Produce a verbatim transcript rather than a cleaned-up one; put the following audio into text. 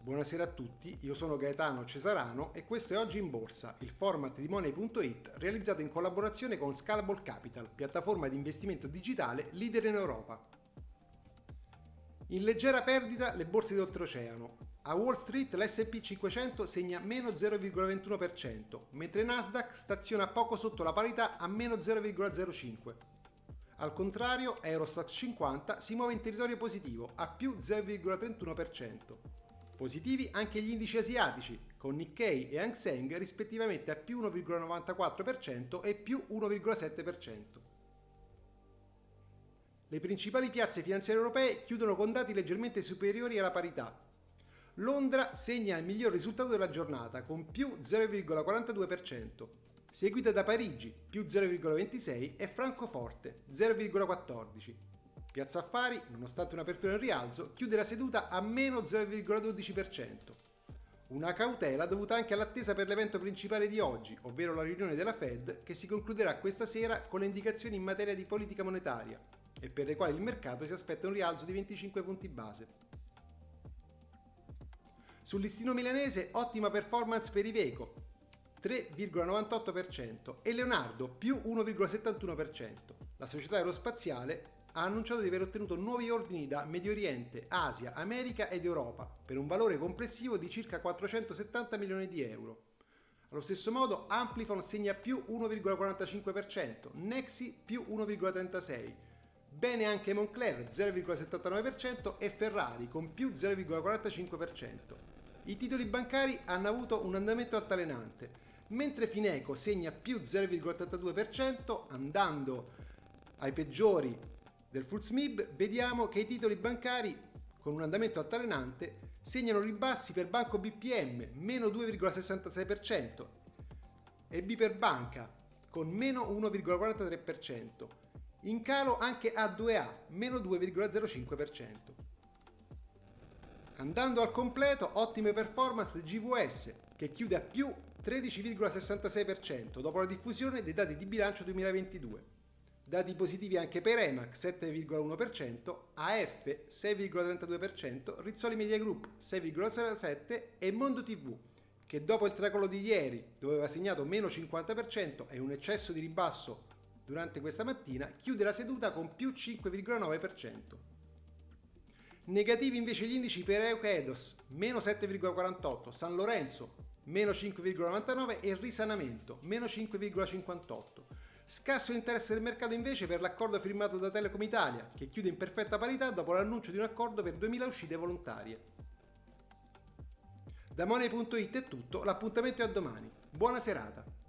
Buonasera a tutti, io sono Gaetano Cesarano e questo è Oggi in Borsa, il format di Money punto it realizzato in collaborazione con Scalable Capital, piattaforma di investimento digitale leader in Europa. In leggera perdita le borse d'oltreoceano. A Wall Street l'esse e pi cinquecento segna meno zero virgola ventuno per cento, mentre Nasdaq staziona poco sotto la parità a meno zero virgola zero cinque per cento. Al contrario, Eurostoxx cinquanta si muove in territorio positivo a più zero virgola trentuno per cento. Positivi anche gli indici asiatici, con Nikkei e Hang Seng rispettivamente a più uno virgola novantaquattro per cento e più uno virgola sette per cento. Le principali piazze finanziarie europee chiudono con dati leggermente superiori alla parità. Londra segna il miglior risultato della giornata con più zero virgola quarantadue per cento, seguita da Parigi più zero virgola ventisei e Francoforte zero virgola quattordici per cento. Piazza Affari, nonostante un'apertura in rialzo, chiude la seduta a meno zero virgola dodici per cento. Una cautela dovuta anche all'attesa per l'evento principale di oggi, ovvero la riunione della Fed, che si concluderà questa sera con le indicazioni in materia di politica monetaria e per le quali il mercato si aspetta un rialzo di venticinque punti base. Sul listino milanese ottima performance per Iveco, tre virgola novantotto per cento, e Leonardo più uno virgola settantuno per cento. La società aerospaziale ha annunciato di aver ottenuto nuovi ordini da Medio Oriente, Asia, America ed Europa per un valore complessivo di circa quattrocentosettanta milioni di euro. Allo stesso modo Amplifon segna più uno virgola quarantacinque per cento, Nexi più uno virgola trentasei per cento. Bene anche Moncler zero virgola settantanove per cento e Ferrari con più zero virgola quarantacinque per cento. I titoli bancari hanno avuto un andamento altalenante, mentre Fineco segna più zero virgola ottantadue per cento, andando ai peggiori del F T S M I B. Vediamo che i titoli bancari con un andamento altalenante segnano ribassi per Banco B P M meno due virgola sessantasei per cento e B per Banca con meno uno virgola quarantatré per cento. In calo anche A due A meno due virgola zero cinque per cento. Andando al completo, ottime performance del G V S che chiude a più tredici virgola sessantasei per cento dopo la diffusione dei dati di bilancio duemilaventidue. Dati positivi anche per Emac sette virgola uno per cento, A F sei virgola trentadue per cento, Rizzoli Media Group sei virgola zero sette per cento e Mondo tivù, che dopo il tracollo di ieri, dove aveva segnato meno cinquanta per cento e un eccesso di ribasso durante questa mattina, chiude la seduta con più cinque virgola nove per cento. Negativi invece gli indici per Eukedos, meno sette virgola quarantotto, San Lorenzo, meno cinque virgola novantanove e Risanamento, meno cinque virgola cinquantotto. Scasso interesse del mercato invece per l'accordo firmato da Telecom Italia, che chiude in perfetta parità dopo l'annuncio di un accordo per duemila uscite volontarie. Da Money punto it è tutto, l'appuntamento è a domani. Buona serata!